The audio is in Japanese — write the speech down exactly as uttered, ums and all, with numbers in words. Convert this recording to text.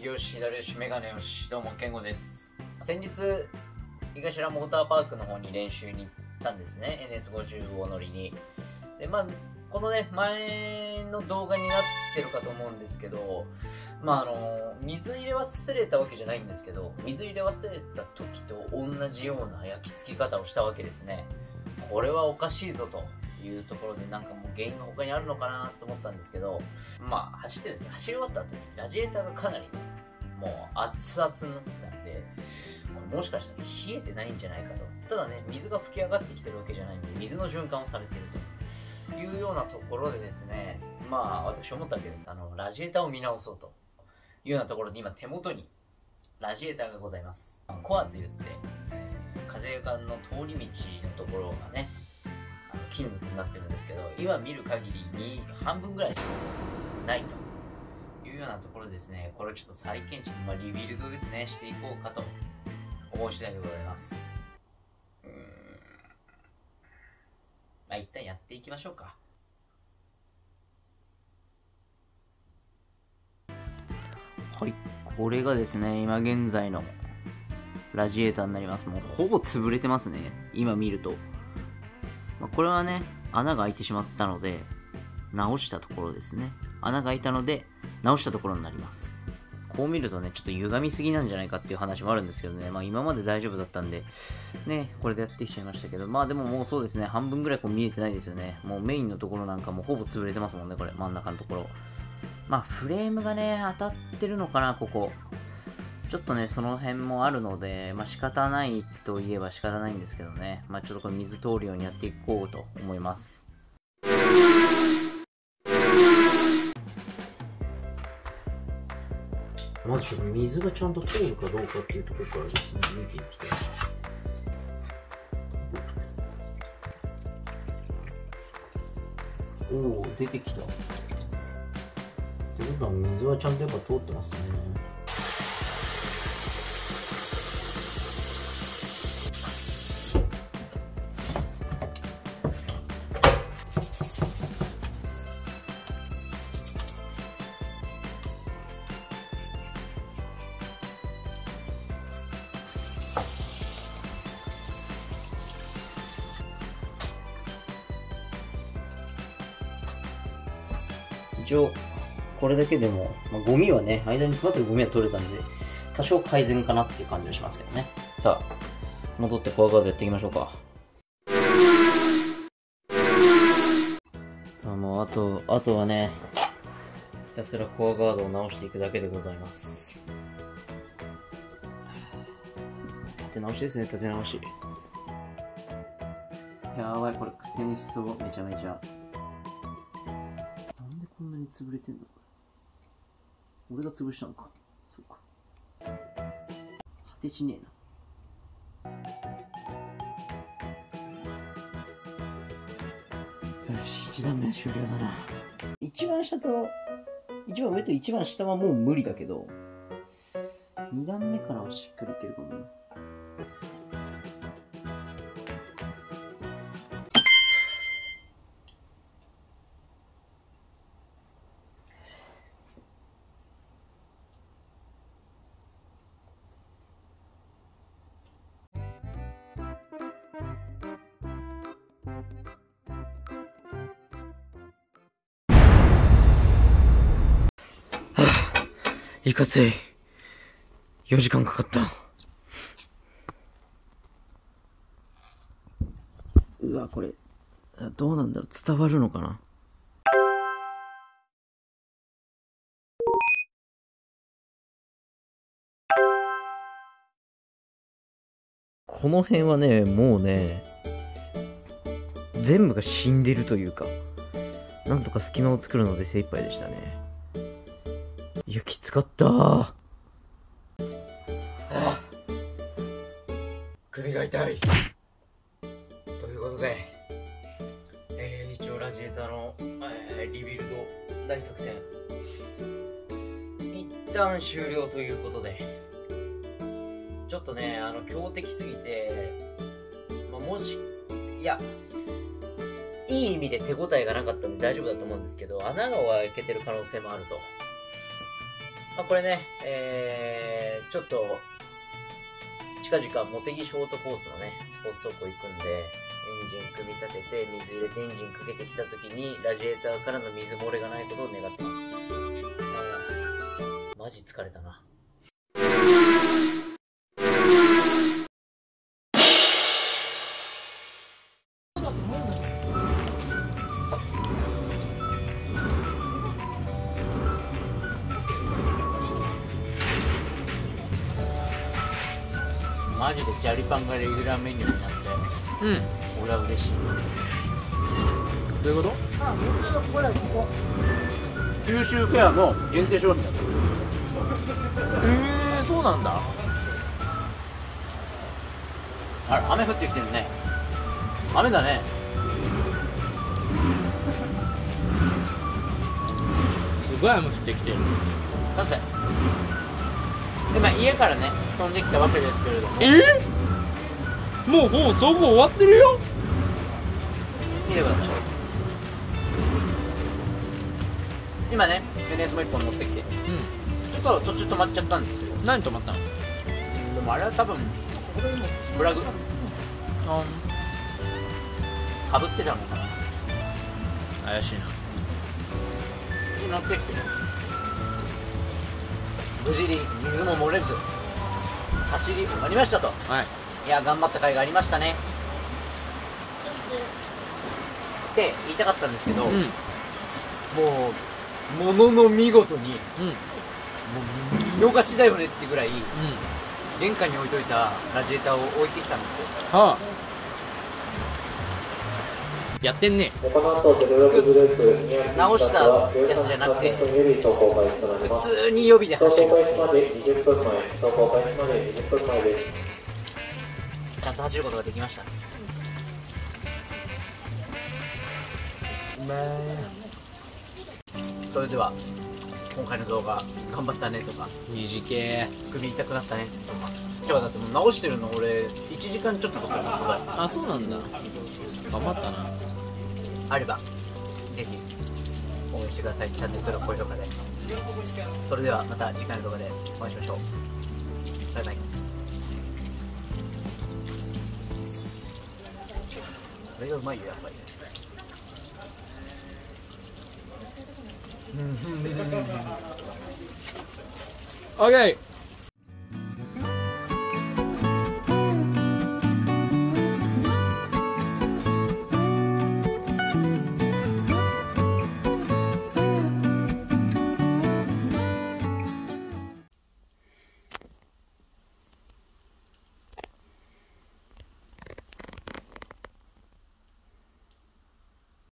右よし、左よし、メガネよし、どうも、ケンゴです。先日、井頭モーターパークの方に練習に行ったんですね。エヌエスごじゅう を乗りに。で、まあ、このね、前の動画になってるかと思うんですけど、まあ、あの、水入れ忘れたわけじゃないんですけど、水入れ忘れた時と同じような焼き付き方をしたわけですね。これはおかしいぞというところで、なんかもう原因が他にあるのかなと思ったんですけど、まあ、走ってる時、走り終わった後に、ラジエーターがかなり、もう熱々になってたんで、これもしかしたら冷えてないんじゃないかと。ただね、水が吹き上がってきてるわけじゃないんで、水の循環をされているというようなところでですね、まあ、私思ったわけです。あの、ラジエーターを見直そうというようなところで、今手元にラジエーターがございます。コアといって、風間の通り道のところがね、あの金属になってるんですけど、今見る限りに半分ぐらいしかないというようなところですね。これをちょっと再建築、まあ、リビルドですね、していこうかと思う次第でございます。うーん。まあ、一旦やっていきましょうか。はい、これがですね、今現在のラジエーターになります。もうほぼ潰れてますね、今見ると。まあ、これはね、穴が開いてしまったので、直したところですね。穴が開いたので、直したところになります。こう見るとね、ちょっと歪みすぎなんじゃないかっていう話もあるんですけどね、まあ今まで大丈夫だったんで、ね、これでやってきちゃいましたけど、まあでももうそうですね、半分ぐらいこう見えてないですよね。もうメインのところなんかもうほぼ潰れてますもんね、これ、真ん中のところ。まあフレームがね、当たってるのかな、ここ。ちょっとね、その辺もあるので、まあ仕方ないといえば仕方ないんですけどね。まあちょっとこれ水通るようにやっていこうと思います。まずちょっと水がちゃんと通るかどうかっていうところからですね、見ていきたい。おお、出てきた。ってことは水はちゃんとやっぱ通ってますね。一応これだけでも、まあ、ゴミはね、間に詰まってるゴミは取れたんで、多少改善かなっていう感じはしますけどね。さあ、戻ってコアガードやっていきましょうか。さあ、もうあと、あとはね、ひたすらコアガードを直していくだけでございます。立て直しですね、立て直し。やばい、これ苦戦しそう、めちゃめちゃ。こんなに潰れてんの？俺が潰したのか。そうか。果てしねえな。よし、一段目は終了だな。一番下と、一番上と一番下はもう無理だけど、二段目からはしっかりいけるかもね。いかつい。よじかんかかった。うわ、これ、どうなんだろう、伝わるのかな。この辺はね、もうね、全部が死んでるというか、なんとか隙間を作るので精一杯でしたね。いや、きつかったー。あ、首が痛い。ということで、えー、一応ラジエーターの、えー、リビルド大作戦、一旦終了ということで、ちょっとね、あの、強敵すぎて、まあ、もし、いや、いい意味で手応えがなかったんで大丈夫だと思うんですけど、穴が開けてる可能性もあると。 まあ、これね、えー、ちょっと近々茂木ショートコースのねスポーツ走行行くんで、エンジン組み立てて水入れてエンジンかけてきた時にラジエーターからの水漏れがないことを願ってます。マジ疲れたな。マジでジャリパンがレギュラーメニューになって、うん、俺は嬉しい。 どういうこと？ あ、もうちょっとこれここ。 九州フェアの限定商品だった。 えー、そうなんだ。あれ、雨降ってきてるね。雨だね。 すごい雨降ってきてる。 さて、で、まあ、家からね飛んできたわけですけれども、 えー、もう放送後終わってるよ。 見てください。今ね エヌエス もいっぽん乗ってきて、うん、ちょっと途中止まっちゃったんですけど。 何止まったの？ でもあれは多分プラグかぶってたのかな。 怪しいな。 で乗ってきて無事に水も漏れず走り終わりましたと。 はい。 いや、頑張った甲斐がありましたねって言いたかったんですけど、うん、もうものの見事に、うん、もう見逃しだよねってぐらい、うん、玄関に置いといたラジエーターを置いてきたんですよ。はあ、 やってんね。 直したやつじゃなくて普通に予備で走る。ちゃんと走ることができました。それでは今回の動画頑張ったねとか、 短え首痛くなったねとか、今日はだってもう直してるの俺いちじかんちょっとかかるんですよ。 あ、そうなんだ。頑張ったな。 あればぜひ応援してください。チャンネル登録、高評価で。それではまた次回の動画でお会いしましょう。バイバイ。これがうまいよやっぱり。 オッケー。